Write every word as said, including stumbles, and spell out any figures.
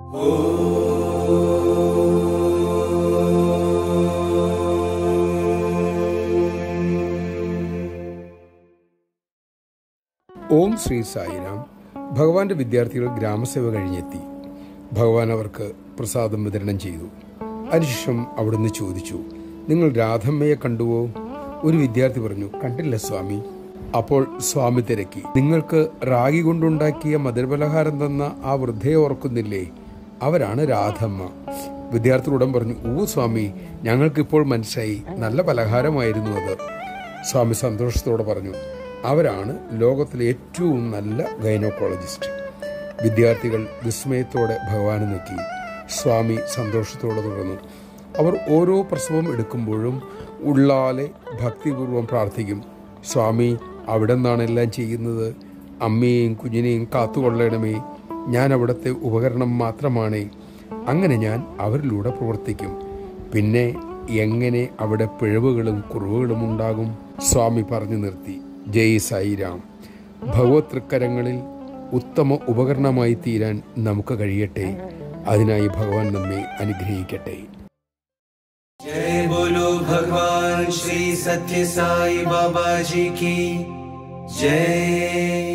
ഓം ശ്രീ സായിരാം. ഭഗവാന്റെ വിദ്യാർത്ഥികൾ ഗ്രാമസേവ കഴിഞ്ഞെത്തി. ഭഗവാൻ അവർക്ക് പ്രസാദം വിതരണം ചെയ്തു. അതിനുശേഷം അവിടുന്ന് ചോദിച്ചു, നിങ്ങൾ രാധമ്മയെ കണ്ടുവോ? ഒരു വിദ്യാർത്ഥി പറഞ്ഞു, കണ്ടില്ല സ്വാമി. അപ്പോൾ സ്വാമി തിരക്കി, നിങ്ങൾക്ക് റാഗി കൊണ്ടുണ്ടാക്കിയ മധുരപലഹാരം തന്ന ആ വൃദ്ധയെ ഓർക്കുന്നില്ലേ? അവരാണ് രാധമ്മ. വിദ്യാർത്ഥി ഉടൻ പറഞ്ഞു, ഓ സ്വാമി, ഞങ്ങൾക്കിപ്പോൾ മനസ്സിലായി, നല്ല പലഹാരമായിരുന്നു അത്. സ്വാമി സന്തോഷത്തോടെ പറഞ്ഞു, അവരാണ് ലോകത്തിലെ ഏറ്റവും നല്ല ഗൈനക്കോളജിസ്റ്റ്. വിദ്യാർത്ഥികൾ വിസ്മയത്തോടെ ഭഗവാനെ നോക്കി. സ്വാമി സന്തോഷത്തോടെ തുടർന്നു, അവർ ഓരോ പ്രസവം എടുക്കുമ്പോഴും ഉള്ളാലെ ഭക്തിപൂർവം പ്രാർത്ഥിക്കും, സ്വാമി അവിടെ നിന്നാണ് എല്ലാം ചെയ്യുന്നത്, അമ്മയെയും കുഞ്ഞിനെയും കാത്തുകൊള്ളണമേ, ഞാൻ അവിടുത്തെ ഉപകരണം മാത്രമാണേ. അങ്ങനെ ഞാൻ അവരിലൂടെ പ്രവർത്തിക്കും, പിന്നെ എങ്ങനെ അവിടെ പിഴവുകളും കുറവുകളും ഉണ്ടാകും? സ്വാമി പറഞ്ഞു നിർത്തി. ജയ് സായിരാം. ഭഗവത് തൃക്കരങ്ങളിൽ ഉത്തമ ഉപകരണമായി തീരാൻ നമുക്ക് കഴിയട്ടെ. അതിനായി ഭഗവാൻ നമ്മെ അനുഗ്രഹിക്കട്ടെ. जय बोलो भगवान श्री सत्य साई बाबा जी की जय.